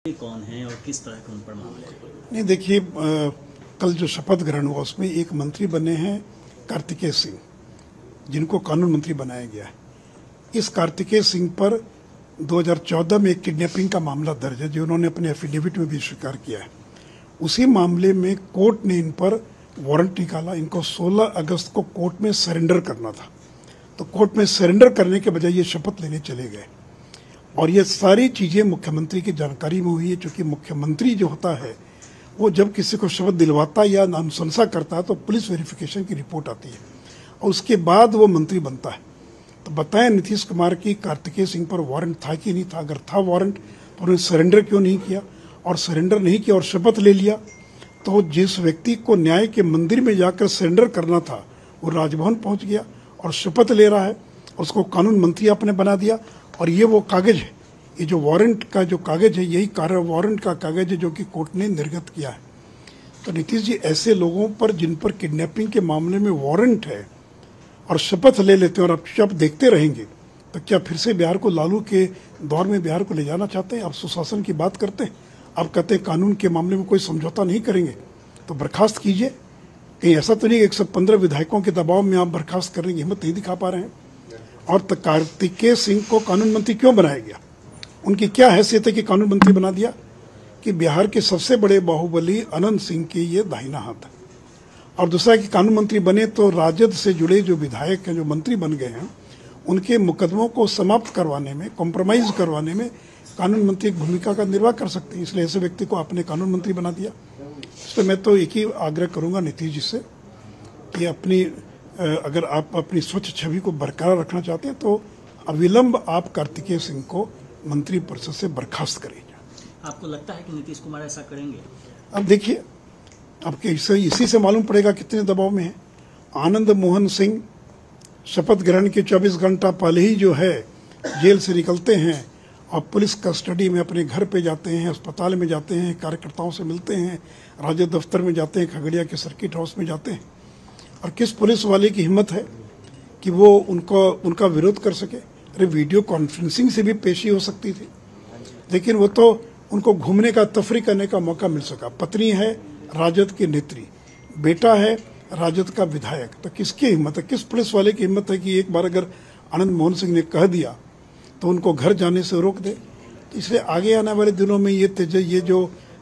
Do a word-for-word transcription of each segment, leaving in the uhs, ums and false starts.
कौन है और किस तरह के उन पर मामले हैं? नहीं, देखिए, कल जो शपथ ग्रहण हुआ उसमें एक मंत्री बने हैं कार्तिकेय सिंह, जिनको कानून मंत्री बनाया गया है। इस कार्तिकेय सिंह पर दो हज़ार चौदह में एक किडनैपिंग का मामला दर्ज है, जो उन्होंने अपने एफिडेविट में भी स्वीकार किया है। उसी मामले में कोर्ट ने इन पर वारंट निकाला। इनको सोलह अगस्त को कोर्ट में सरेंडर करना था, तो कोर्ट में सरेंडर करने के बजाय ये शपथ लेने चले गए। और ये सारी चीज़ें मुख्यमंत्री की जानकारी में हुई है, क्योंकि मुख्यमंत्री जो होता है वो जब किसी को शपथ दिलवाता है या अनुशंसा करता है तो पुलिस वेरिफिकेशन की रिपोर्ट आती है और उसके बाद वो मंत्री बनता है। तो बताएं नीतीश कुमार की कार्तिकेय सिंह पर वारंट था कि नहीं था? अगर था वारंट तो उन्होंने सरेंडर क्यों नहीं किया? और सरेंडर नहीं किया और शपथ ले लिया, तो जिस व्यक्ति को न्याय के मंदिर में जाकर सरेंडर करना था वो राजभवन पहुंच गया और शपथ ले रहा है और उसको कानून मंत्री आपने बना दिया। और ये वो कागज है, ये जो वारंट का जो कागज है, यही कार्य वारंट का कागज है जो कि कोर्ट ने निर्गत किया है। तो नीतीश जी, ऐसे लोगों पर जिन पर किडनैपिंग के मामले में वारंट है और शपथ ले लेते हैं और आप चुपचाप देखते रहेंगे, तो क्या फिर से बिहार को लालू के दौर में बिहार को ले जाना चाहते हैं? आप सुशासन की बात करते हैं, आप कहते हैं कानून के मामले में कोई समझौता नहीं करेंगे, तो बर्खास्त कीजिए। कहीं ऐसा तो नहीं एक सौ पंद्रह विधायकों के दबाव में आप बर्खास्त करने की हिम्मत नहीं दिखा पा रहे हैं? और कार्तिकेय सिंह को कानून मंत्री क्यों बनाया गया? उनकी क्या हैसियत है कि कानून मंत्री बना दिया? कि बिहार के सबसे बड़े बाहुबली अनंत सिंह के ये दाहिना हाथ है। और दूसरा कि कानून मंत्री बने तो राजद से जुड़े जो विधायक हैं, जो मंत्री बन गए हैं, उनके मुकदमों को समाप्त करवाने में, कॉम्प्रोमाइज करवाने में कानून मंत्री एक भूमिका का निर्वाह कर सकते हैं। इसलिए ऐसे व्यक्ति को आपने कानून मंत्री बना दिया। इसलिए मैं तो एक ही आग्रह करूंगा नीतीश जी से कि अपनी अगर आप अपनी स्वच्छ छवि को बरकरार रखना चाहते हैं तो अविलंब आप कार्तिकेय सिंह को मंत्री परिषद से बर्खास्त करें। आपको लगता है कि नीतीश कुमार ऐसा करेंगे? अब देखिए, आपके इसे इसी से मालूम पड़ेगा कितने दबाव में है। आनंद मोहन सिंह शपथ ग्रहण के चौबीस घंटा पहले ही जो है जेल से निकलते हैं और पुलिस कस्टडी में अपने घर पे जाते हैं, अस्पताल में जाते हैं, कार्यकर्ताओं से मिलते हैं, राज्य दफ्तर में जाते हैं, खगड़िया के सर्किट हाउस में जाते हैं। और किस पुलिस वाले की हिम्मत है कि वो उनको उनका विरोध कर सके? अरे, वीडियो कॉन्फ्रेंसिंग से भी पेशी हो सकती थी, लेकिन वो तो उनको घूमने का, तफरी करने का मौका मिल सका। पत्नी है राजद की नेत्री, बेटा है राजद का विधायक, तो किसकी हिम्मत है, किस पुलिस वाले की हिम्मत है कि एक बार अगर आनंद मोहन सिंह ने कह दिया तो उनको घर जाने से रोक दे? तो इसलिए आगे आने वाले दिनों में ये तेज ये जो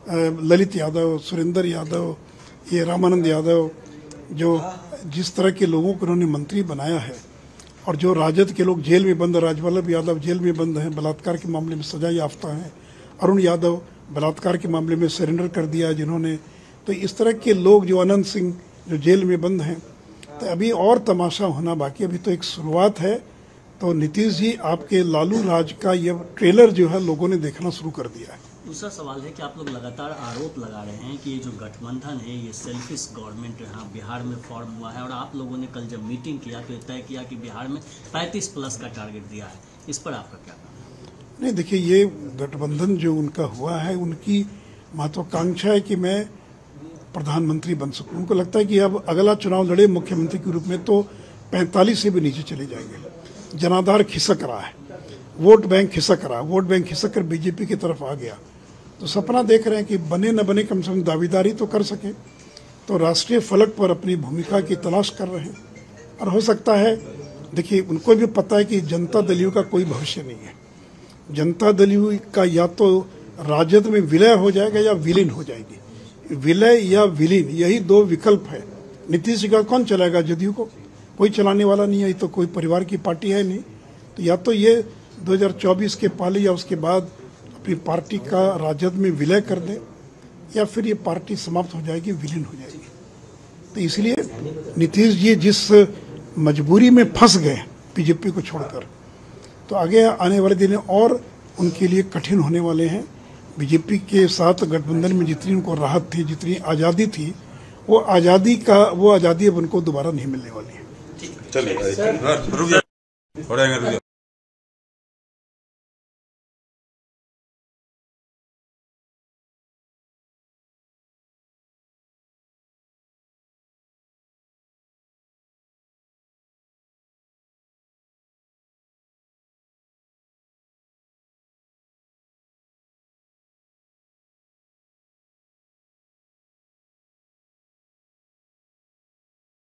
ललित यादव, सुरेंद्र यादव, ये रामानंद यादव, जो जिस तरह के लोगों को उन्होंने मंत्री बनाया है, और जो राजद के लोग जेल में बंद, राजवल्लभ यादव जेल में बंद हैं, बलात्कार के मामले में सजा याफ्ता हैं, अरुण यादव बलात्कार के मामले में सरेंडर कर दिया है जिन्होंने, तो इस तरह के लोग, जो अनंत सिंह जो जेल में बंद हैं, तो अभी और तमाशा होना बाकी। अभी तो एक शुरुआत है। तो नीतीश जी, आपके लालू राज का ये ट्रेलर जो है लोगों ने देखना शुरू कर दिया है। दूसरा सवाल है कि आप लोग लगातार आरोप लगा रहे हैं कि ये जो गठबंधन है ये सेल्फिश गवर्नमेंट यहाँ बिहार में फॉर्म हुआ है, और आप लोगों ने कल जब मीटिंग किया तो तय किया कि बिहार में पैंतीस प्लस का टारगेट दिया है। इस पर आपका क्या कहना है? नहीं, देखिए, ये गठबंधन जो उनका हुआ है, उनकी महत्वाकांक्षा है कि मैं प्रधानमंत्री बन सकूं। उनको लगता है कि अब अगला चुनाव लड़े मुख्यमंत्री के रूप में तो पैंतालीस से भी नीचे चले जाएंगे। जनाधार खिसक रहा है, वोट बैंक खिसक रहा है, वोट बैंक खिसक कर बीजेपी की तरफ आ गया। तो सपना देख रहे हैं कि बने न बने कम से कम दावेदारी तो कर सके। तो राष्ट्रीय फलक पर अपनी भूमिका की तलाश कर रहे हैं। और हो सकता है, देखिए, उनको भी पता है कि जनता दल का कोई भविष्य नहीं है। जनता दल का या तो राजद में विलय हो जाएगा या विलीन हो जाएगी। विलय या विलीन, यही दो विकल्प है। नीतीश जी का कौन चलाएगा? जदयू को कोई चलाने वाला नहीं है, ये तो कोई परिवार की पार्टी है नहीं। तो या तो ये दो हज़ार चौबीस के पहले या उसके बाद अपनी पार्टी का राजद में विलय कर दे, या फिर ये पार्टी समाप्त हो जाएगी, विलीन हो जाएगी। तो इसलिए नीतीश जी जिस मजबूरी में फंस गए बीजेपी को छोड़कर, तो आगे आने वाले दिन और उनके लिए कठिन होने वाले हैं। बीजेपी के साथ गठबंधन में जितनी उनको राहत थी, जितनी आज़ादी थी, वो आज़ादी का वो आज़ादी अब उनको दोबारा नहीं मिलने वाली है। चलिए